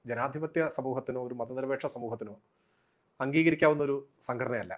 ജനാധിപത്യ സമൂഹത്തിനോ ഒരു മതനിരപേക്ഷ സമൂഹത്തിനോ അംഗീകരിക്കാവുന്ന ഒരു സംഘടനയല്ല.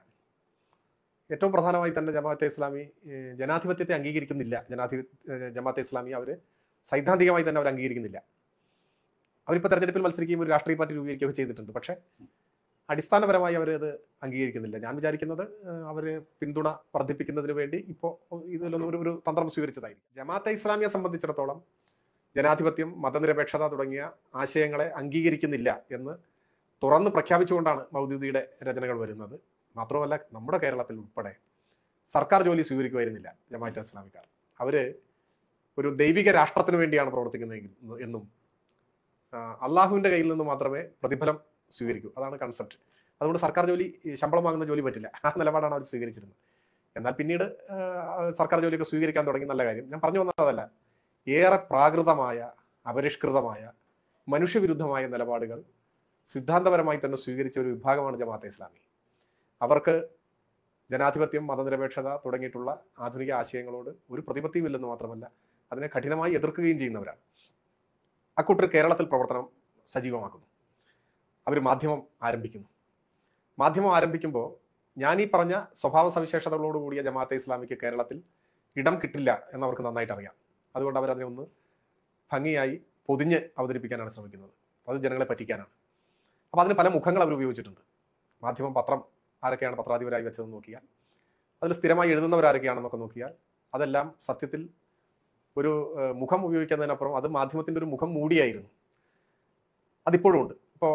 ഏറ്റവും പ്രധാനമായി തന്നെ ജമാഅത്തെ ഇസ്ലാമി ജനാധിപത്യത്തെ അംഗീകരിക്കുന്നില്ല. ജമാഅത്തെ ഇസ്ലാമി അവർ സൈദ്ധാന്തികമായി തന്നെ അവർ അംഗീകരിക്കുന്നില്ല. അവരിപ്പോൾ തെരഞ്ഞെടുപ്പിൽ മത്സരിക്കുകയും ഒരു രാഷ്ട്രീയ പാർട്ടി രൂപീകരിക്കുകയൊക്കെ ചെയ്തിട്ടുണ്ട്. പക്ഷേ അടിസ്ഥാനപരമായി അവരത് അംഗീകരിക്കുന്നില്ല. ഞാൻ വിചാരിക്കുന്നത് അവർ പിന്തുണ വർദ്ധിപ്പിക്കുന്നതിന് വേണ്ടി ഇപ്പോൾ ഇതിലൊന്നും ഒരു തന്ത്രം സ്വീകരിച്ചതായിരിക്കും. ജമാഅത്തെ ഇസ്ലാമിയെ സംബന്ധിച്ചിടത്തോളം ജനാധിപത്യം, മതനിരപേക്ഷത തുടങ്ങിയ ആശയങ്ങളെ അംഗീകരിക്കുന്നില്ല എന്ന് തുറന്ന് പ്രഖ്യാപിച്ചുകൊണ്ടാണ് മൗദൂദിയുടെ രചനകൾ വരുന്നത്. മാത്രമല്ല, നമ്മുടെ കേരളത്തിൽ ഉൾപ്പെടെ സർക്കാർ ജോലി സ്വീകരിക്കുമായിരുന്നില്ല ജമാഅത്തെ ഇസ്ലാമിക്കാർ. അവർ ഒരു ദൈവിക രാഷ്ട്രത്തിന് വേണ്ടിയാണ് പ്രവർത്തിക്കുന്നത് എന്നും അള്ളാഹുവിൻ്റെ കയ്യിൽ നിന്ന് മാത്രമേ പ്രതിഫലം സ്വീകരിക്കൂ, അതാണ് കൺസെപ്റ്റ്. അതുകൊണ്ട് സർക്കാർ ജോലി, ശമ്പളം വാങ്ങുന്ന ജോലി പറ്റില്ല, ആ നിലപാടാണ് അവർ സ്വീകരിച്ചിരുന്നത്. എന്നാൽ പിന്നീട് സർക്കാർ ജോലിയൊക്കെ സ്വീകരിക്കാൻ തുടങ്ങി, നല്ല കാര്യം. ഞാൻ പറഞ്ഞു വന്നതല്ല, ഏറെ പ്രാകൃതമായ, അപരിഷ്കൃതമായ, മനുഷ്യവിരുദ്ധമായ നിലപാടുകൾ സിദ്ധാന്തപരമായി തന്നെ സ്വീകരിച്ച ഒരു വിഭാഗമാണ് ജമാഅത്തെ ഇസ്ലാമി. അവർക്ക് ജനാധിപത്യം, മതനിരപേക്ഷത തുടങ്ങിയിട്ടുള്ള ആധുനിക ആശയങ്ങളോട് ഒരു പ്രതിപത്തിയുമില്ലെന്ന് മാത്രമല്ല, അതിനെ കഠിനമായി എതിർക്കുകയും ചെയ്യുന്നവരാണ്. അക്കൂട്ടർ കേരളത്തിൽ പ്രവർത്തനം സജീവമാക്കുന്നു. അവർ മാധ്യമം ആരംഭിക്കുന്നു. മാധ്യമം ആരംഭിക്കുമ്പോൾ ഞാൻ ഈ പറഞ്ഞ സ്വഭാവ സവിശേഷതകളോടുകൂടിയ ജമാഅത്തെ ഇസ്ലാമിക്ക് കേരളത്തിൽ ഇടം കിട്ടില്ല എന്നവർക്ക് നന്നായിട്ട് അറിയാം. അതുകൊണ്ട് അവരതിനെ ഒന്ന് ഭംഗിയായി പൊതിഞ്ഞ് അവതരിപ്പിക്കാനാണ് ശ്രമിക്കുന്നത്. അത് ജനങ്ങളെ പറ്റിക്കാനാണ്. അപ്പോൾ അതിന് പല മുഖങ്ങൾ അവർ ഉപയോഗിച്ചിട്ടുണ്ട്. മാധ്യമം, പത്രം ആരൊക്കെയാണ് പത്രാധിപരായി വെച്ചതെന്ന് നോക്കിയാൽ, അതിൽ സ്ഥിരമായി എഴുതുന്നവരാരൊക്കെയാണെന്നൊക്കെ നോക്കിയാൽ, അതെല്ലാം സത്യത്തിൽ ഒരു മുഖം ഉപയോഗിക്കുന്നതിനപ്പുറം അത് മാധ്യമത്തിൻ്റെ ഒരു മുഖം മൂടിയായിരുന്നു. അതിപ്പോഴും ഉണ്ട്. ഇപ്പോൾ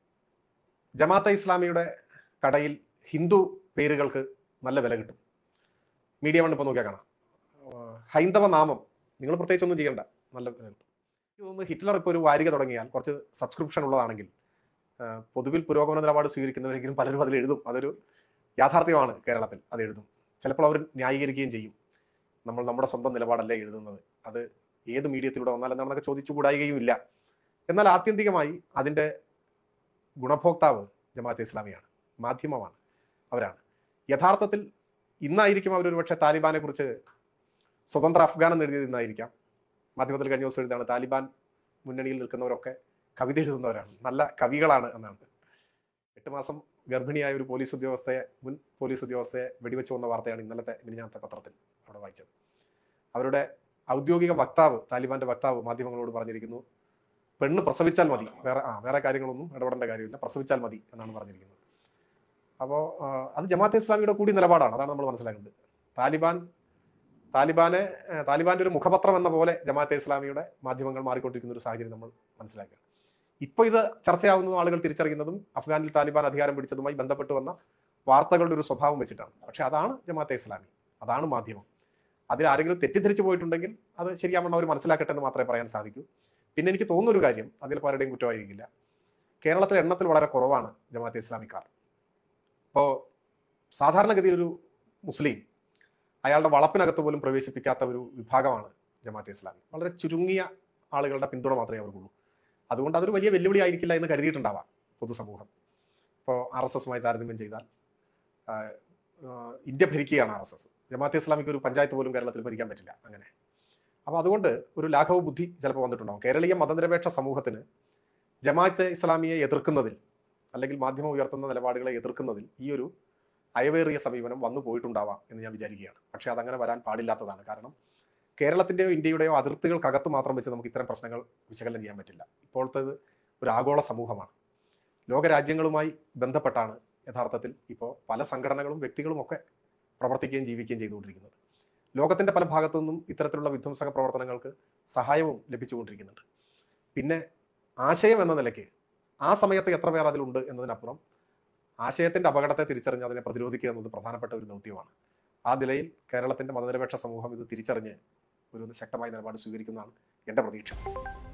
ജമാഅത്തെ ഇസ്ലാമിയുടെ കടയിൽ ഹിന്ദു പേരുകൾക്ക് നല്ല വില കിട്ടും. മീഡിയ വൺ ഇപ്പോൾ നോക്കിയാൽ കാണാം. ഹൈന്ദവ നാമം നിങ്ങൾ പ്രത്യേകിച്ചൊന്നും ചെയ്യണ്ട, നല്ല വില കിട്ടും. ഇതൊന്ന് ഹിറ്റ്ലർ ഇപ്പോൾ ഒരു വാരിക തുടങ്ങിയാൽ കുറച്ച് സബ്സ്ക്രിപ്ഷൻ ഉള്ളതാണെങ്കിൽ പൊതുവിൽ പുരോഗമന നിലപാട് സ്വീകരിക്കുന്നവരെങ്കിലും പലരും അതിൽ എഴുതും. അതൊരു യാഥാർത്ഥ്യമാണ്. കേരളത്തിൽ അത് എഴുതും. ചിലപ്പോൾ അവർ ന്യായീകരിക്കുകയും ചെയ്യും. നമ്മൾ നമ്മുടെ സ്വന്തം നിലപാടല്ലേ എഴുതുന്നത്, അത് ഏത് മീഡിയത്തിലൂടെ വന്നാൽ എന്താണെന്നൊക്കെ ചോദിച്ചുകൂടായികയും ഇല്ല. എന്നാൽ ആത്യന്തികമായി അതിൻ്റെ ഗുണഭോക്താവ് ജമാഅത്തെ ഇസ്ലാമിയാണ്, മാധ്യമമാണ്, അവരാണ്. യഥാർത്ഥത്തിൽ ഇന്നായിരിക്കും അവരൊരു പക്ഷേ താലിബാനെ കുറിച്ച് സ്വതന്ത്ര അഫ്ഗാൻ എന്ന് എഴുതിയത് ഇന്നായിരിക്കാം. മാധ്യമത്തിൽ കഴിഞ്ഞ ദിവസം എഴുതാണ് താലിബാൻ മുന്നണിയിൽ നിൽക്കുന്നവരൊക്കെ കവിത എഴുതുന്നവരാണ്, നല്ല കവികളാണ് എന്നാണ്. 8 മാസം ഗർഭിണിയായ ഒരു മുൻ പോലീസ് ഉദ്യോഗസ്ഥയെ വെടിവെച്ച് കൊന്ന വാർത്തയാണ് ഇന്നലത്തെ മിനിഞ്ഞാന്നത്തെ പത്രത്തിൽ അവിടെ വായിച്ചത്. അവരുടെ ഔദ്യോഗിക വക്താവ്, താലിബാന്റെ വക്താവ് മാധ്യമങ്ങളോട് പറഞ്ഞിരിക്കുന്നു, പെണ്ണ് പ്രസവിച്ചാൽ മതി, വേറെ കാര്യങ്ങളൊന്നും ഇടപെടേണ്ട കാര്യമില്ല, പ്രസവിച്ചാൽ മതി എന്നാണ് പറഞ്ഞിരിക്കുന്നത്. അപ്പോൾ അത് ജമാഅത്തെ ഇസ്ലാമിയുടെ കൂടി നിലപാടാണ്. അതാണ് നമ്മൾ മനസ്സിലാക്കുന്നത്. താലിബാന്റെ ഒരു മുഖപത്രം എന്ന പോലെ ജമാഅത്തെ ഇസ്ലാമിയുടെ മാധ്യമങ്ങൾ മാറിക്കൊണ്ടിരിക്കുന്ന ഒരു സാഹചര്യം നമ്മൾ മനസ്സിലാക്കുക. ഇപ്പോൾ ഇത് ചർച്ചയാവുന്ന ആളുകൾ തിരിച്ചറിയുന്നതും അഫ്ഗാനിൽ താലിബാൻ അധികാരം പിടിച്ചതുമായി ബന്ധപ്പെട്ട് വന്ന വാർത്തകളുടെ ഒരു സ്വഭാവം വെച്ചിട്ടാണ്. പക്ഷെ അതാണ് ജമാഅത്തെ ഇസ്ലാമി, അതാണ് മാധ്യമം. അതിൽ ആരെങ്കിലും തെറ്റിദ്ധരിച്ചു പോയിട്ടുണ്ടെങ്കിൽ അത് ശരിയാവണ്ണം അവർ മനസ്സിലാക്കട്ടെ എന്ന് മാത്രമേ പറയാൻ സാധിക്കൂ. പിന്നെ എനിക്ക് തോന്നുന്നൊരു കാര്യം, അതിൽ പലരുടെയും കുറ്റമായിരിക്കില്ല, കേരളത്തിലെ എണ്ണത്തിൽ വളരെ കുറവാണ് ജമാഅത്തെ ഇസ്ലാമിക്കാർ. ഇപ്പോൾ സാധാരണഗതിയിൽ ഒരു മുസ്ലിം അയാളുടെ വളപ്പിനകത്ത് പോലും പ്രവേശിപ്പിക്കാത്ത ഒരു വിഭാഗമാണ് ജമാഅത്തെ ഇസ്ലാമി. വളരെ ചുരുങ്ങിയ ആളുകളുടെ പിന്തുണ മാത്രമേ അവർക്കുള്ളൂ. അതുകൊണ്ട് അതൊരു വലിയ വെല്ലുവിളി ആയിരിക്കില്ല എന്ന് കരുതിയിട്ടുണ്ടാവാം പൊതുസമൂഹം. ഇപ്പോൾ RSSുമായി താരതമ്യം ചെയ്താൽ ഇന്ത്യ ഭരിക്കുകയാണ് RSS. ജമാഅത്തെ ഇസ്ലാമിക്ക് ഒരു പഞ്ചായത്ത് പോലും കേരളത്തിൽ ഭരിക്കാൻ പറ്റില്ല അങ്ങനെ. അപ്പോൾ അതുകൊണ്ട് ഒരു ലാഘവ ബുദ്ധി ചിലപ്പോൾ വന്നിട്ടുണ്ടാവും. കേരളീയ മതനിരപേക്ഷ സമൂഹത്തിന് ജമാഅത്തെ ഇസ്ലാമിയെ എതിർക്കുന്നതിൽ, അല്ലെങ്കിൽ മാധ്യമം ഉയർത്തുന്ന നിലപാടുകളെ എതിർക്കുന്നതിൽ ഈ ഒരു അയവേറിയ സമീപനം വന്നു പോയിട്ടുണ്ടാവാം എന്ന് ഞാൻ വിചാരിക്കുകയാണ്. പക്ഷേ അതങ്ങനെ വരാൻ പാടില്ലാത്തതാണ്. കാരണം കേരളത്തിൻ്റെയോ ഇന്ത്യയുടെയോ അതിർത്തികൾക്കകത്ത് മാത്രം വെച്ച് നമുക്ക് ഇത്തരം പ്രശ്നങ്ങൾ വിശകലനം ചെയ്യാൻ പറ്റില്ല. ഇപ്പോഴത്തെ ഒരു ആഗോള സമൂഹമാണ്. ലോകരാജ്യങ്ങളുമായി ബന്ധപ്പെട്ടാണ് യഥാർത്ഥത്തിൽ ഇപ്പോൾ പല സംഘടനകളും വ്യക്തികളും ഒക്കെ പ്രവർത്തിക്കുകയും ജീവിക്കുകയും ചെയ്തുകൊണ്ടിരിക്കുന്നത്. ലോകത്തിൻ്റെ പല ഭാഗത്തു നിന്നും ഇത്തരത്തിലുള്ള വിധ്വംസക പ്രവർത്തനങ്ങൾക്ക് സഹായവും ലഭിച്ചുകൊണ്ടിരിക്കുന്നുണ്ട്. പിന്നെ ആശയം എന്ന നിലയ്ക്ക് ആ സമയത്ത് എത്ര പേർ അതിലുണ്ട് എന്നതിനപ്പുറം ആശയത്തിൻ്റെ അപകടത്തെ തിരിച്ചറിഞ്ഞ് അതിനെ പ്രതിരോധിക്കുക എന്നത് പ്രധാനപ്പെട്ട ഒരു ദൗത്യമാണ്. ആ നിലയിൽ കേരളത്തിൻ്റെ മതനിരപേക്ഷ സമൂഹം ഇത് തിരിച്ചറിഞ്ഞ് ഒരു ശക്തമായ നിലപാട് സ്വീകരിക്കുന്നതാണ് എൻ്റെ പ്രതീക്ഷ.